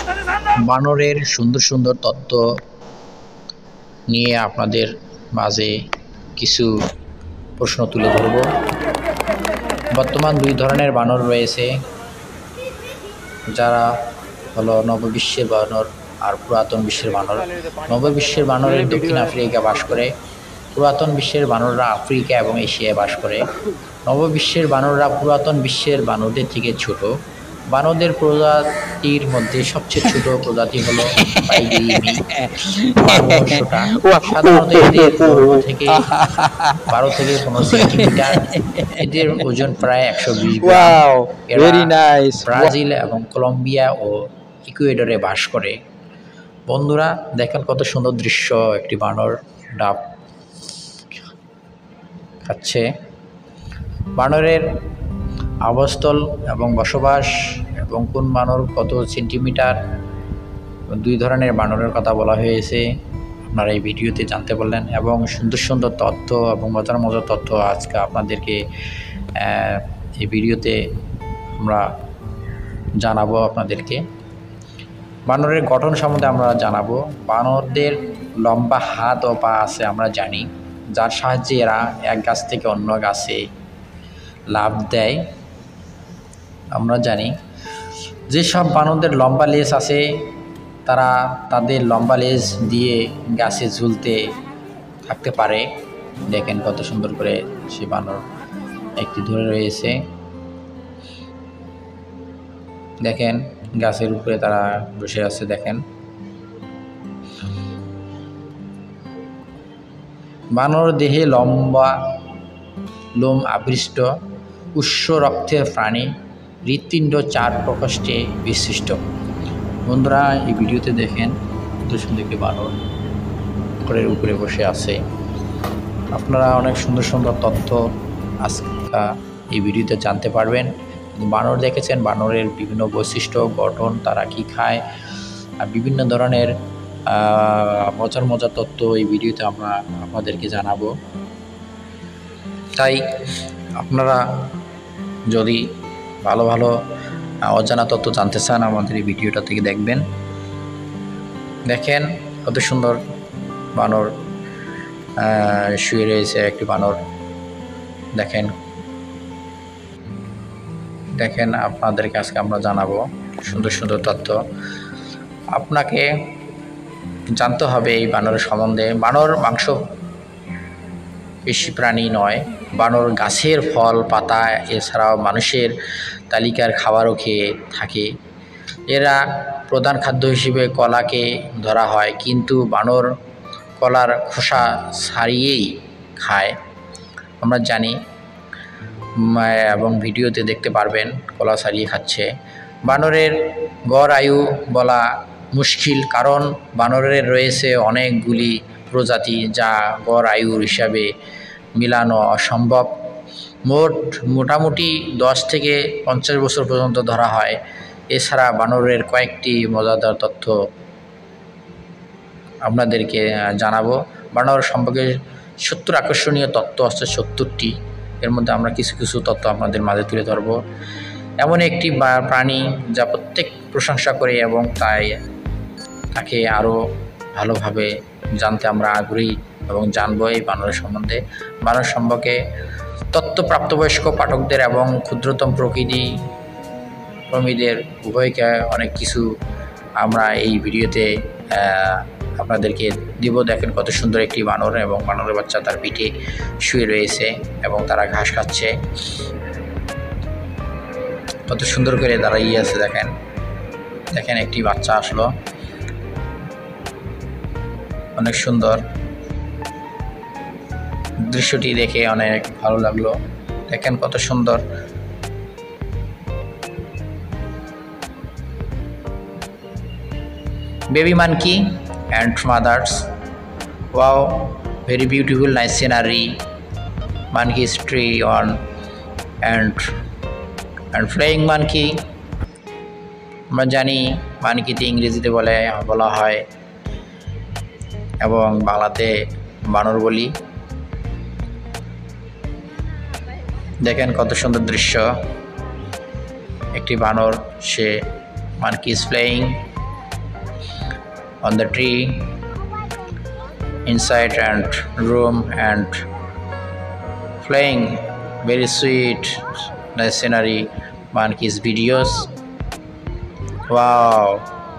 বানরের সুন্দর সুন্দর তথ্য নিয়ে আপনাদের মাঝে কিছু প্রশ্ন তুলে ধরব। বর্তমান দুই ধরনের বানর রয়েছে, যারা হলো নববিশ্বের বানর আর পুরাতন বিশ্বের বানর। নববিশ্বের বানরের দক্ষিণ আফ্রিকা বাস করে, পুরাতন বিশ্বের বানররা আফ্রিকা এবং এশিয়ায় বাস করে। নববিশ্বের বানররা পুরাতন বিশ্বের বানরদের থেকে ছোট। বানরদের প্রজাতির মধ্যে সবচেয়ে ছোট প্রজাতি হলো পাইগিমি বারমুডাসোটা। সাধারণত এদের দৈর্ঘ্য থেকে 12 থেকে 15 সেন্টিমিটার। এদের ওজন প্রায় 120 গ্রাম। এরা ব্রাজিল এবং কলম্বিয়া ও ইকুয়েডরে বাস করে। বন্ধুরা দেখেন কত সুন্দর দৃশ্য, একটি বানর ডাব খাচ্ছে। বানরের আবাসস্থল এবং বসবাস এবং কোন বানর কত সেন্টিমিটার, দুই ধরনের বানরের কথা বলা হয়েছে, আপনারা এই ভিডিওতে জানতে পারলেন। এবং সুন্দর সুন্দর তথ্য এবং মজার মজার তথ্য আজকে আপনাদেরকে এই ভিডিওতে আমরা জানাবো আপনাদেরকে। বানরের গঠন সম্বন্ধে আমরা জানাবো। বানরদের লম্বা হাত ও পা আছে আমরা জানি, যার সাহায্যে এরা এক গাছ থেকে অন্য গাছে লাফ দেয় আমরা জানি। যেসব বানরদের লম্বা লেজ আছে তারা তাদের লম্বা লেজ দিয়ে গাছে ঝুলতে থাকতে পারে। দেখেন কত সুন্দর করে সে বানর একটি ধরে রয়েছে। দেখেন গাছের উপরে তারা বসে আছে। দেখেন বানর দেহে লম্বা লোম আবৃষ্ট, উৎস রক্তের প্রাণী, হৃৎপিণ্ড 4 প্রকোষ্ঠে বিশিষ্ট। বন্ধুরা এই ভিডিওতে দেখেন কত সুন্দর একটি বানর ঘরের উপরে বসে আছে। আপনারা অনেক সুন্দর সুন্দর তথ্য আজকে এই ভিডিওতে জানতে পারবেন। বানর দেখেছেন, বানরের বিভিন্ন বৈশিষ্ট্য, গঠন, তারা কি খায়, আর বিভিন্ন ধরনের মজার মজার তথ্য এই ভিডিওতে আমরা আপনাদেরকে জানাবো। তাই আপনারা যদি ভালো ভালো অজানা তথ্য জানতে চান আমাদের এই ভিডিওটা থেকে দেখবেন। দেখেন কত সুন্দর বানর শুয়ে রয়েছে একটি বানর। দেখেন দেখেন আপনাদেরকে আজকে আমরা জানাবো সুন্দর সুন্দর তথ্য। আপনাকে জানতে হবে এই বানরের সম্বন্ধে। বানর মাংস পেশী প্রাণী নয়, বানর গাছের ফল পাতা এছাড়াও মানুষের তালিকার খাবারও খেয়ে থাকে। এরা প্রধান খাদ্য হিসেবে কলাকে ধরা হয়, কিন্তু বানর কলার খোসা ছাড়িয়েই খায় আমরা জানি, এবং ভিডিওতে দেখতে পারবেন কলা ছাড়িয়ে খাচ্ছে। বানরের গড় আয়ু বলা মুশকিল, কারণ বানরের রয়েছে অনেকগুলি প্রজাতি যা গড় আয়ুর হিসাবে মিলানো অসম্ভব। মোটামুটি 10 থেকে 50 বছর পর্যন্ত ধরা হয়। এছাড়া বানরের কয়েকটি মজাদার তথ্য আপনাদেরকে জানাবো। বানর সম্পর্কে 70 আকর্ষণীয় তথ্য আছে, 70টি। এর মধ্যে আমরা কিছু কিছু তথ্য আপনাদের মাঝে তুলে ধরব। এমন একটি প্রাণী যা প্রত্যেক প্রশংসা করে এবং তাকে আরও ভালোভাবে জানতে আমরা আগ্রহী এবং জানবো এই বানরের সম্বন্ধে। বানর সম্পর্কে তথ্য প্রাপ্তবয়স্ক পাঠকদের এবং ক্ষুদ্রতম প্রকৃতিপ্রেমীদের উভয়কে অনেক কিছু আমরা এই ভিডিওতে আপনাদেরকে দিব। দেখেন কত সুন্দর একটি বানর এবং বানরের বাচ্চা তার পিঠে শুয়ে রয়েছে এবং তারা ঘাস খাচ্ছে। কত সুন্দর করে দাঁড়িয়ে আছে। দেখেন দেখেন একটি বাচ্চা আসলো, অনেক সুন্দর দৃশ্যটি দেখে অনেক ভালো লাগলো। দেখেন কত সুন্দর। Baby monkey and mothers. Wow, very beautiful, nice scenery. Monkey is tree on and flying monkey. আমরা জানি মানকিতে ইংরেজিতে বলা হয় এবং বাংলাতে বানর বলি। দেখেন কত সুন্দর দৃশ্য, একটি বানর, সে monkey is flying on the tree inside and room and playing very sweet nice scenery monkeys videos. Wow,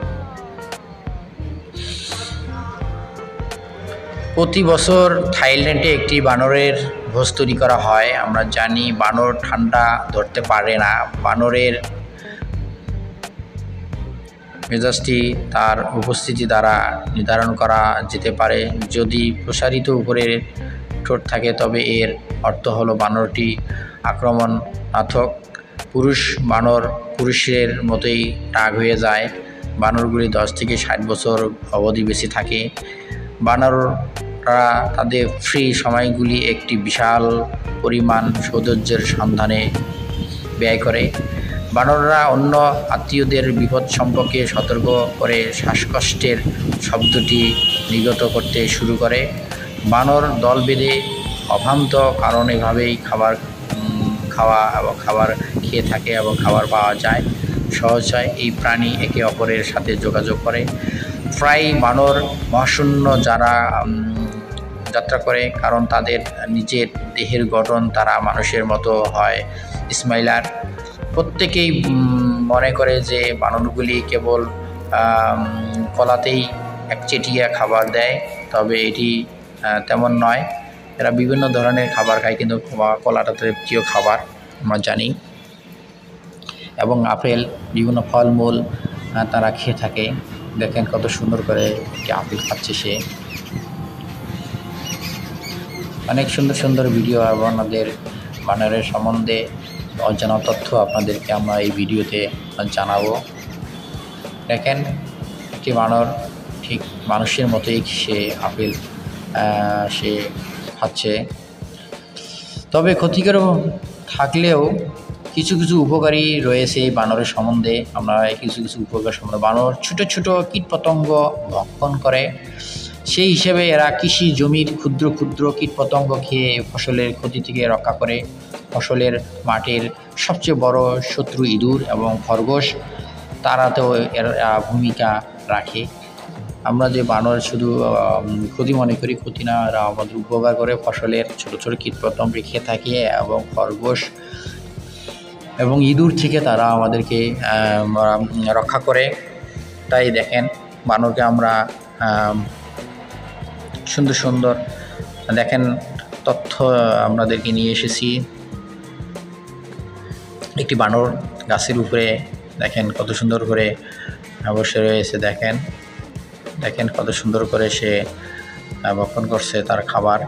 প্রতি বছর থাইল্যান্ডে একটি বানরের ভোজ তৈরি করা হয়। আমরা জানি বানর ঠান্ডা ধরতে পারে না। বানরের মেজাজটি তার উপস্থিতি দ্বারা নির্ধারণ করা যেতে পারে। যদি প্রসারিত উপরের ঠোঁট থাকে তবে এর অর্থ হলো বানরটি আক্রমণাত্মক। পুরুষ বানর পুরুষের মতোই টাগ হয়ে যায়। বানরগুলি 10 থেকে 60 বছর অবধি বেঁচে থাকে। বানররা তাদের ফ্রি সময়গুলি একটি বিশাল পরিমাণ সৌন্দর্যের সন্ধানে ব্যয় করে। বানররা অন্য আত্মীয়দের বিপদ সম্পর্কে সতর্ক করে শ্বাসকষ্টের শব্দটি নির্গত করতে শুরু করে। বানর দল বেঁধে অভ্রান্ত কারণ এভাবেই খাবার খেয়ে থাকে এবং খাবার পাওয়া যায় সহজ হয়। এই প্রাণী একে অপরের সাথে যোগাযোগ করে। প্রায় বানর মহাশূন্য যাত্রা করে কারণ তাদের নিজের দেহের গঠন তারা মানুষের মতো হয়। স্মাইলার প্রত্যেকেই মনে করে যে বানরগুলি কেবল কলাতেই একচেটিয়া খাবার দেয়, তবে এটি তেমন নয়। এরা বিভিন্ন ধরনের খাবার খায়, কিন্তু কলাটা তাদের প্রিয় খাবার আমরা জানি। এবং আপেল বিভিন্ন ফলমূল তারা খেয়ে থাকে। দেখেন কত সুন্দর করে একটি আপেল খাচ্ছে সে। অনেক সুন্দর সুন্দর ভিডিও এবং আমাদের বানরের সম্বন্ধে অজানা তথ্য আপনাদেরকে আমরা এই ভিডিওতে জানাবো। দেখেন একটি বানর ঠিক মানুষের মতোই সে আপেল সে খাচ্ছে। তবে ক্ষতিকর থাকলেও কিছু কিছু উপকারী রয়েছে এই বানরের সম্বন্ধে। আমরা কিছু কিছু উপকার সম্বন্ধে বানর ছোটো ছোটো কীটপতঙ্গ ভক্ষণ করে। সেই হিসেবে এরা কৃষি জমির ক্ষুদ্র ক্ষুদ্র কীটপতঙ্গ খেয়ে ফসলের ক্ষতি থেকে রক্ষা করে। ফসলের মাঠের সবচেয়ে বড় শত্রু ইঁদুর এবং খরগোশ তারাতেও এর ভূমিকা রাখে। আমরা যে বানর শুধু ক্ষতি মনে করি, ক্ষতি না, এরা আমাদের উপকার করে। ফসলের ছোটো ছোটো কীটপতঙ্গ খেয়ে থাকে এবং খরগোশ এবং ইঁদুর থেকে তারা আমাদেরকে রক্ষা করে। তাই দেখেন বানরকে আমরা সুন্দর সুন্দর দেখেন তথ্য আপনাদেরকে নিয়ে এসেছি। একটি বানর গাছের উপরে দেখেন কত সুন্দর করে বসে রয়েছে। দেখেন কত সুন্দর করে সে ভক্ষণ করছে তার খাবার।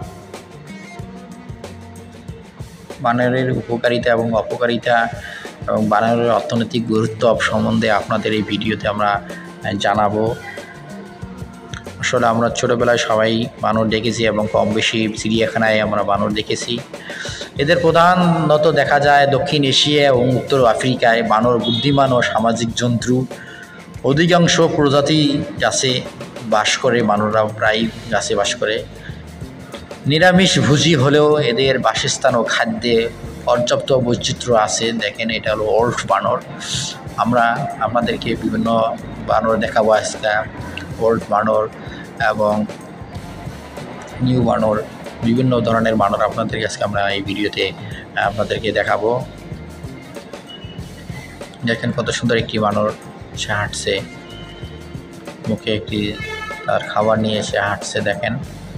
বানরের উপকারিতা এবং অপকারিতা এবং বানরের অর্থনৈতিক গুরুত্ব সম্বন্ধে আপনাদের এই ভিডিওতে আমরা জানাবো। আসলে আমরা ছোটোবেলায় সবাই বানর দেখেছি এবং কম বেশি চিড়িয়াখানায় আমরা বানর দেখেছি। এদের প্রধানত দেখা যায় দক্ষিণ এশিয়া এবং উত্তর আফ্রিকায়। বানর বুদ্ধিমান ও সামাজিক জন্তু। অধিকাংশ প্রজাতি গাছে বাস করে। বানররা প্রায় গাছে বাস করে। নিরামিষভোজী হলেও এদের বাসস্থান ও খাদ্যে পর্যাপ্ত বৈচিত্র্য আছে। দেখেন এটা হলো ওল্ড বানর। আমরা আপনাদেরকে বিভিন্ন বানর দেখাবো আজকে। ওল্ড বানর এবং নিউ বানর, বিভিন্ন ধরনের বানর আপনাদেরকে আজকে আমরা এই ভিডিওতে আপনাদেরকে দেখাবো। দেখেন কত সুন্দর একটি বানর সে হাঁটছে, মুখে একটি তার খাবার নিয়ে সে হাঁটছে। দেখেন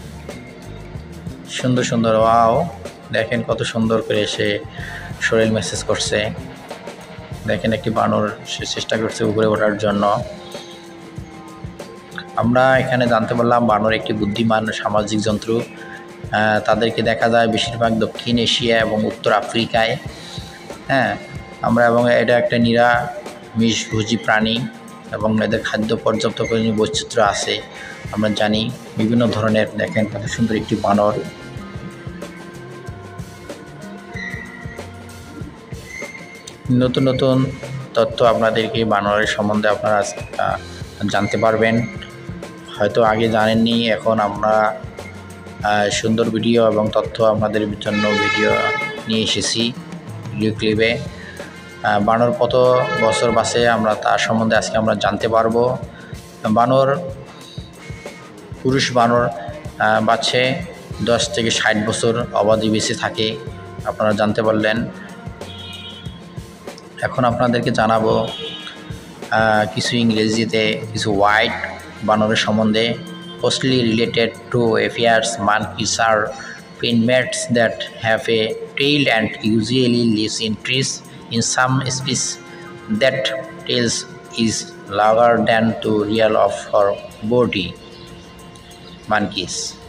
সুন্দর সুন্দর। ওয়াও, দেখেন কত সুন্দর করে সে শরীর মেসেজ করছে। দেখেন একটি বানর সে চেষ্টা করছে উপরে ওঠার জন্য। আমরা এখানে জানতে পারলাম বানর একটি বুদ্ধিমান সামাজিক জন্তু। তাদেরকে দেখা যায় বেশিরভাগ দক্ষিণ এশিয়া এবং উত্তর আফ্রিকায়। এবং এটা একটা নিরামিষভোজী প্রাণী এবং এদের খাদ্য পর্যাপ্ত পরিমাণে বৈচিত্র্য আছে আমরা জানি। বিভিন্ন ধরনের দেখেন কত সুন্দর একটি বানর। নতুন নতুন তথ্য আপনাদেরকে বানরের সম্বন্ধে আপনারা জানতে পারবেন। হয়তো আগে জানেননি, এখন আমরা সুন্দর ভিডিও এবং তথ্য আপনাদের জন্য ভিডিও নিয়ে এসেছি ভিডিও ক্লিপে। বানর কত বছর বাঁচে আমরা তার সম্বন্ধে আজকে আমরা জানতে পারবো। বানর পুরুষ বানর বাচ্চে 10 থেকে 60 বছর অবধি বেঁচে থাকে, আপনারা জানতে পারলেন। এখন আপনাদেরকে জানাবো কিছু ইংরেজিতে কিছু হোয়াইট বানরের সম্বন্ধে। closely related to affairs, monkeys are primates that have a tail and usually lives in trees. In some species, that tail is longer than the real of her body. Monkeys.